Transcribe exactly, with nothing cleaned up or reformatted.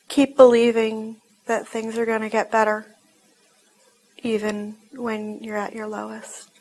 keep believing that things are going to get better, even when you're at your lowest.